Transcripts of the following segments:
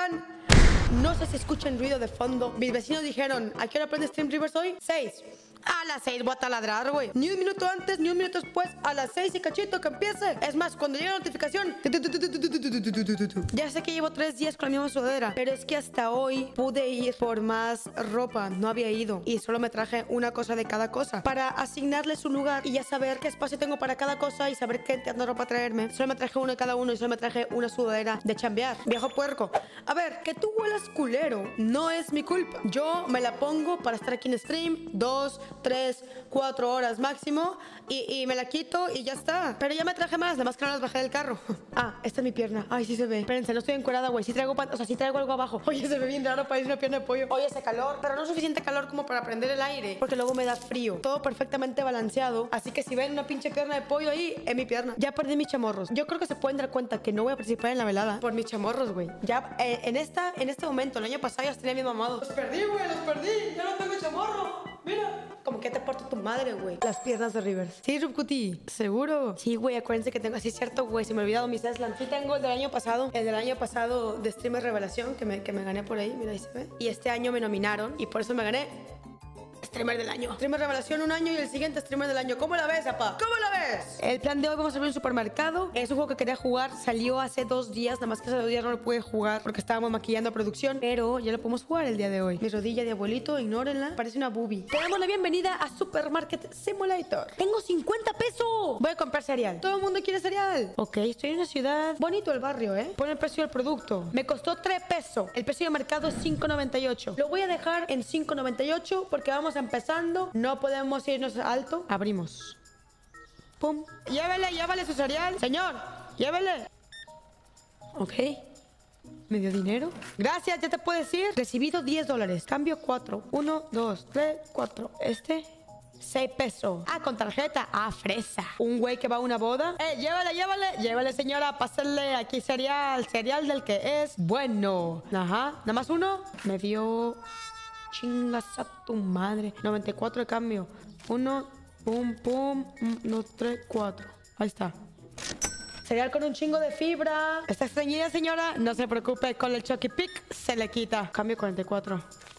están? No sé si escuchan ruido de fondo. Mis vecinos dijeron, ¿a qué hora prende Stream Rivers hoy? 6. A las 6 voy a taladrar, güey. Ni un minuto antes, ni un minuto después. A las 6 y cachito que empiece. Es más, cuando llegue la notificación. Ya sé que llevo 3 días con la misma sudadera, pero es que hasta hoy pude ir por más ropa. No había ido. Y solo me traje una cosa de cada cosa para asignarles un lugar y ya saber qué espacio tengo para cada cosa y saber qué tanta ropa traerme. Solo me traje uno de cada uno y solo me traje una sudadera de chambear. Viejo puerco. A ver, que tú huelas culero no es mi culpa. Yo me la pongo para estar aquí en stream 2, 3, 4 horas máximo y me la quito y ya está. Pero ya me traje más, además que no las bajé del carro. Ah, esta es mi pierna. Ay, sí se ve. Espérense, no estoy encuerada, güey. Sí traigo sí traigo algo abajo. Oye, se ve bien raro para ir una pierna de pollo. Oye, hace calor, pero no suficiente calor como para prender el aire, porque luego me da frío. Todo perfectamente balanceado. Así que si ven una pinche pierna de pollo ahí, es mi pierna. Ya perdí mis chamorros. Yo creo que se pueden dar cuenta que no voy a participar en la velada por mis chamorros, güey. Ya en este momento, el año pasado ya los tenía bien mamados. Los perdí, güey, los perdí. Ya no tengo chamorro. Mira. Como que te porta tu madre, güey. Las piernas de Rivers. Sí, Rubcuti. ¿Seguro? Sí, güey, acuérdense que tengo... Sí, es cierto, güey. Se me ha olvidado mis Eslan. Sí tengo el del año pasado. El del año pasado de Streamer Revelación, que me gané por ahí. Mira, ahí se ve. Y este año me nominaron y por eso me gané Streamer del año. Streamer Revelación un año y el siguiente Streamer del año. ¿Cómo la ves, apa? ¿Cómo la ves? El plan de hoy vamos a abrir un supermercado. Es un juego que quería jugar. Salió hace 2 días. Nada más que hace 2 días no lo pude jugar porque estábamos maquillando producción. Pero ya lo podemos jugar el día de hoy. Mi rodilla de abuelito, ignórenla. Parece una boobie. Te damos la bienvenida a Supermarket Simulator. Tengo 50 pesos. Voy a comprar cereal. Todo el mundo quiere cereal. Ok, estoy en una ciudad. Bonito el barrio, ¿eh? Pon el precio del producto. Me costó 3 pesos. El precio de mercado es 5.98. Lo voy a dejar en 5.98 porque vamos empezando. No podemos irnos alto. Abrimos. Pum. Llévele su cereal. Señor, llévele. Ok. ¿Me dio dinero? Gracias, ya te puedes ir. Recibido $10. Cambio 4. 1, 2, 3, 4. 6 pesos. Ah, con tarjeta. Ah, fresa. Un güey que va a una boda. Llévale, señora. Pásenle aquí cereal. Cereal del que es bueno. Ajá. Nada más uno. Me dio... Chingas a tu madre. 94 de cambio. 1, pum, pum. 1, 3, 4. Ahí está. Cereal con un chingo de fibra. ¿Está estreñida, señora? No se preocupe. Con el Chucky Pick se le quita. Cambio 44.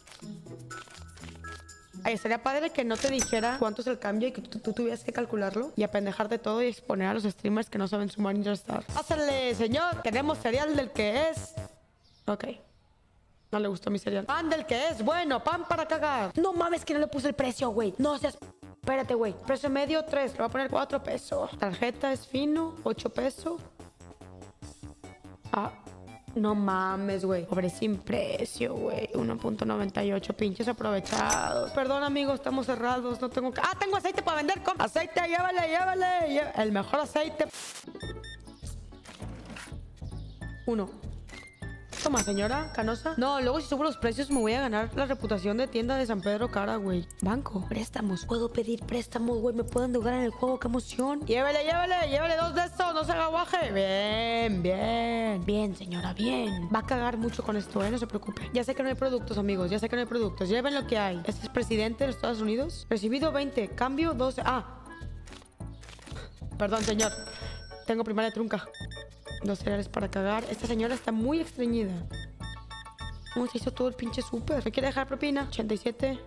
Ay, sería padre que no te dijera cuánto es el cambio y que tú tuvieras que calcularlo y apendejarte todo y exponer a los streamers que no saben sumar ni restar. Pásale, señor. Tenemos cereal del que es... Ok. No le gustó mi cereal. Pan del que es bueno, pan para cagar. No mames que no le puse el precio, güey. No seas... Espérate, güey. Precio medio, 3. Le voy a poner 4 pesos. Tarjeta es fino, 8 pesos. Ah, no mames, güey. Pobre sin precio, güey. 1.98, pinches aprovechados. Perdón, amigos, estamos cerrados. No tengo... Ah, tengo aceite para vender. Aceite, llévale. El mejor aceite. 1. Toma, señora Canosa. No, luego si subo los precios me voy a ganar la reputación de tienda de San Pedro cara, güey. Banco. Préstamos. Puedo pedir préstamos, güey. Me puedo endeudar en el juego. ¡Qué emoción! Llévele 2 de estos. No se haga guaje. Bien, señora, bien. Va a cagar mucho con esto, ¿eh? No se preocupe. Ya sé que no hay productos, amigos. Ya sé que no hay productos. Lleven lo que hay. Este es presidente de los Estados Unidos. Recibido 20. Cambio 12. Ah. Perdón, señor. Tengo primaria trunca. 2 cereales para cagar. Esta señora está muy estreñida. ¿Cómo se hizo todo el pinche súper? ¿Me quiere dejar propina? 87.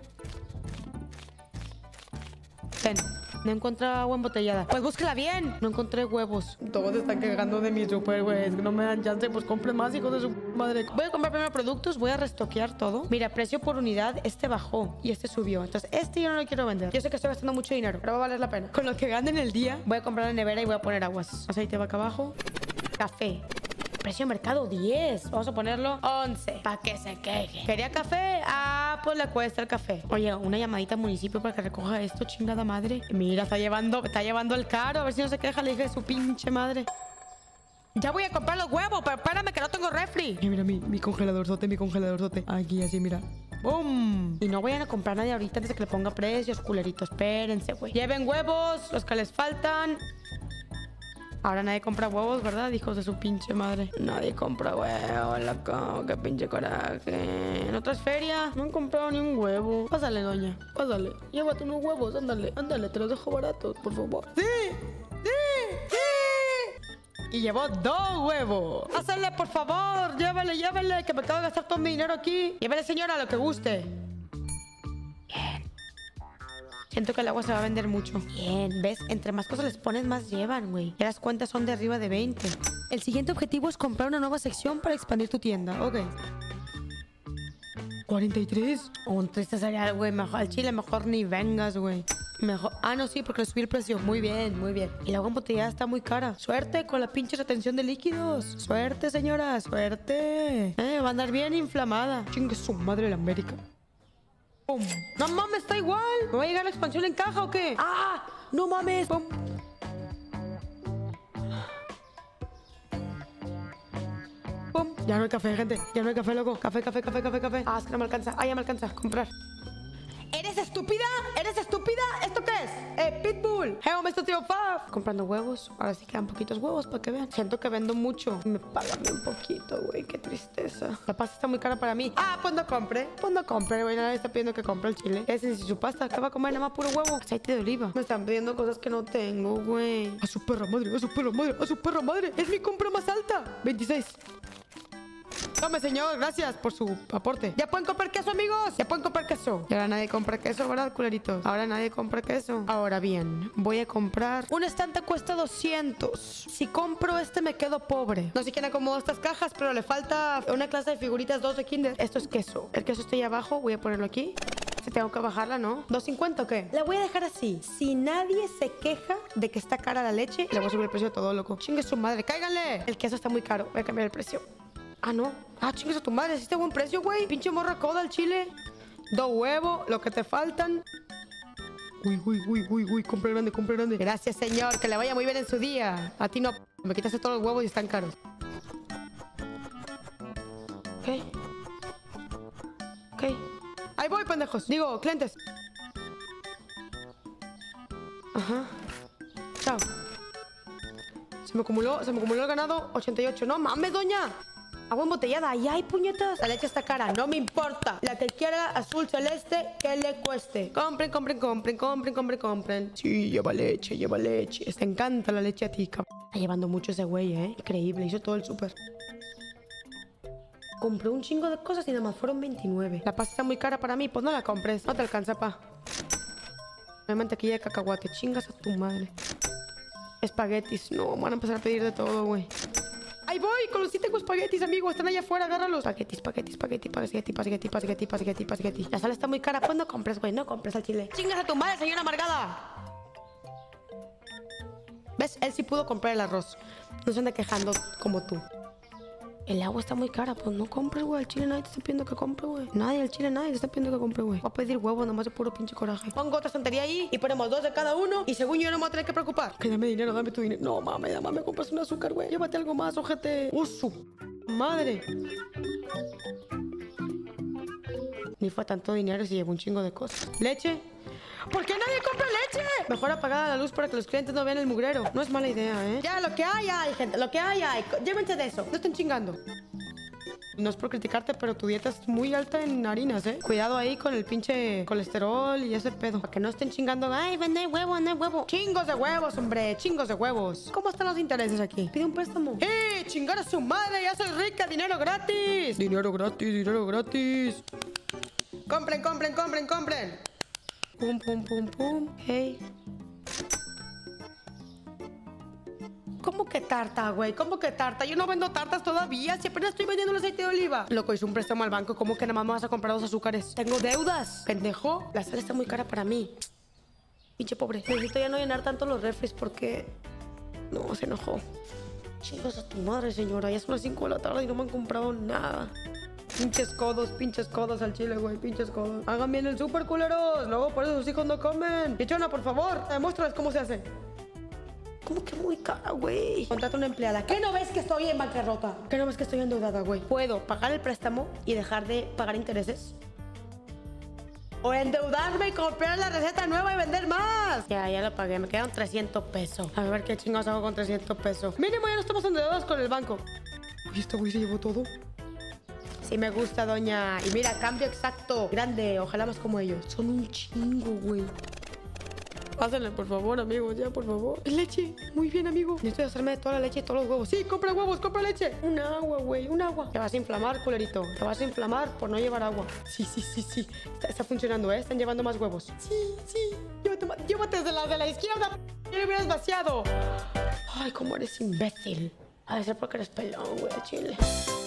Ten. No encontré agua embotellada. Pues búsquela bien. No encontré huevos. Todos están cagando de mi súper, güey. Es que no me dan chance. Pues compren más, hijos de su madre. Voy a comprar primero productos. Voy a restoquear todo. Mira, precio por unidad. Este bajó y este subió. Entonces, este yo no lo quiero vender. Yo sé que estoy gastando mucho dinero, pero va a valer la pena. Con lo que gane en el día, voy a comprar la nevera y voy a poner aguas. Aceite va acá abajo. Café. Precio de mercado 10. Vamos a ponerlo 11. Para que se queje. ¿Quería café? Ah, pues le cuesta el café. Oye, una llamadita al municipio para que recoja esto, chingada madre. Mira, está llevando el caro. A ver si no se queja la hija de su pinche madre. Ya voy a comprar los huevos, pero espérame que no tengo refri. Mira mi congeladorzote, Aquí así, mira. ¡Bum! Y no vayan a comprar nadie ahorita antes de que le ponga precios, culeritos. Espérense, güey. Lleven huevos, los que les faltan. Ahora nadie compra huevos, ¿verdad? Hijos de su pinche madre. Nadie compra huevos, loco. Qué pinche coraje. En otras ferias no han comprado ni un huevo. Pásale, doña. Pásale. Llévate unos huevos. Ándale. Te los dejo baratos, por favor. ¡Sí! Y llevó 2 huevos. Pásale, por favor. Llévale, llévale, que me acabo de gastar todo mi dinero aquí. Llévale, señora, lo que guste. Bien. Siento que el agua se va a vender mucho. Bien, ¿ves? Entre más cosas les pones, más llevan, güey. Ya las cuentas son de arriba de 20. El siguiente objetivo es comprar una nueva sección para expandir tu tienda. Ok. 43. Un triste cereal, güey. Mejor al chile, mejor ni vengas, güey. Mejor. Ah, no, sí, porque le subí el precio. Muy bien, muy bien. Y la agua embotellada está muy cara. Suerte con la pinche retención de líquidos. Suerte, señora, suerte. Va a andar bien inflamada. Chingue su madre la América. ¡Pum! No mames, está igual. ¿Me va a llegar la expansión en caja o qué? ¡Ah! ¡No mames! ¡Pum! ¡Pum! Ya no hay café, gente. Ya no hay café, loco. Café, café, café, café, café. Ah, es que no me alcanza. Ah, ya me alcanza. Comprar. ¿Eres estúpida? ¿Eres estúpida? ¿Esto qué es? Pitbull. Hey, me tío Faf. Comprando huevos. Ahora sí quedan poquitos huevos para que vean. Siento que vendo mucho. Me pagan un poquito, güey. Qué tristeza. La pasta está muy cara para mí. Ah, pues no compre. Pues no compre, güey. Nadie está pidiendo que compre el chile. Ese es su pasta. ¿Qué va a comer? Nada más puro huevo. Aceite de oliva. Me están pidiendo cosas que no tengo, güey. A su perra madre, a su perra madre, a su perra madre. Es mi compra más alta. 26. Tome, señor, gracias por su aporte. ¿Ya pueden comprar queso, amigos? ¿Ya pueden comprar queso? Y ahora nadie compra queso, ¿verdad, culeritos? Ahora nadie compra queso. Ahora bien, voy a comprar... Un estante cuesta 200. Si compro este me quedo pobre. No sé quién acomodó estas cajas, pero le falta una clase de figuritas 2 de Kinder. Esto es queso. El queso está ahí abajo. Voy a ponerlo aquí. Si tengo que bajarla, ¿no? ¿2.50 o qué? La voy a dejar así. Si nadie se queja de que está cara la leche, le voy a subir el precio de todo, loco. Chingue su madre. ¡Cáiganle! El queso está muy caro. Voy a cambiar el precio. Ah, no. Ah, chingues a tu madre. ¿Sí está buen precio, güey? Pinche morra coda al chile. 2 huevos, lo que te faltan. Uy. Compre grande, compre grande. Gracias, señor. Que le vaya muy bien en su día. A ti no. Me quitaste todos los huevos y están caros. Ok. Ahí voy, pendejos. Digo, clientes. Ajá. Chao. Se me acumuló el ganado. 88. No mames, doña. Agua embotellada. Ahí hay, puñetas. La leche está cara. No me importa. La que quiera azul celeste, que le cueste. Compren. Sí, lleva leche. Te encanta la leche a ti, cabrón. Está llevando mucho ese güey, Increíble. Hizo todo el súper. Compré un chingo de cosas y nada más fueron 29. La pasta está muy cara para mí. Pues no la compres. No te alcanza, pa. No hay mantequilla de cacahuate. Chingas a tu madre. Espaguetis. No, van a empezar a pedir de todo, güey. Ahí voy, con los sí tengo espaguetis, amigo. Están allá afuera, agárralos. Espagueti. La sal está muy cara. Pues no compres, güey. No compres al chile. Chingas a tu madre, señora amargada. ¿Ves? Él sí pudo comprar el arroz. No se anda quejando como tú. El agua está muy cara, pues no compres, güey. Al chile nadie te está pidiendo que compre, güey. Nadie te está pidiendo que compre, güey. Va a pedir huevos, nomás de puro pinche coraje. Pongo otra estantería ahí y ponemos 2 de cada uno. Y según yo no me voy a tener que preocupar. Que dame dinero, dame tu dinero. No, mames, me compras un azúcar, güey. Llévate algo más, ojete. Su madre. Ni fue tanto dinero y se llevó un chingo de cosas. ¿Leche? ¿Por qué nadie compra leche? Mejor apagada la luz para que los clientes no vean el mugrero. No es mala idea, ¿eh? Ya, lo que hay, gente. Lo que hay. Llévense de eso. No estén chingando. No es por criticarte, pero tu dieta es muy alta en harinas, ¿eh? Cuidado ahí con el pinche colesterol y ese pedo. Para que no estén chingando. Ay, vende huevo, no hay huevo. Chingos de huevos, hombre. Chingos de huevos. ¿Cómo están los intereses aquí? Pide un préstamo. ¡Eh! ¡Chingar a su madre! ¡Ya soy rica! ¡Dinero gratis! Dinero gratis. Compren. Pum. Hey. ¿Cómo que tarta, güey? ¿Cómo que tarta? Yo no vendo tartas todavía. Si apenas estoy vendiendo el aceite de oliva. Loco, hice un préstamo al banco. ¿Cómo que nada más me vas a comprar 2 azúcares? Tengo deudas. Pendejo. La sal está muy cara para mí. Pinche pobre. Necesito ya no llenar tanto los refres porque... No, se enojó. Chingos a tu madre, señora. Ya son las 5 de la tarde y no me han comprado nada. Pinches codos al chile, güey. Pinches codos. Hagan bien el súper, culeros. Luego por eso sus hijos no comen. Pichona, por favor, demuéstrales cómo se hace. ¿Cómo que muy cara, güey? Contrata una empleada. ¿Qué no ves que estoy en bancarrota? ¿Qué no ves que estoy endeudada, güey? ¿Puedo pagar el préstamo y dejar de pagar intereses? O endeudarme y comprar la receta nueva y vender más. Ya lo pagué. Me quedan 300 pesos. A ver qué chingados hago con 300 pesos. Mínimo ya no estamos endeudados con el banco. Uy, este güey se llevó todo. Sí me gusta, doña. Y mira, cambio exacto. Grande. Ojalá más como ellos. Son un chingo, güey. Pásenle, por favor, amigos, ya, por favor. Leche. Muy bien, amigo. Necesito hacerme toda la leche y todos los huevos. Sí, compra huevos, compra leche. Un agua, güey, un agua. Te vas a inflamar, culerito. Te vas a inflamar por no llevar agua. Sí. Está funcionando, ¿eh? Están llevando más huevos. Sí. Llévate de la izquierda. Ya lo hubieras vaciado. Ay, cómo eres imbécil. Ha de ser porque eres pelón, güey, chile.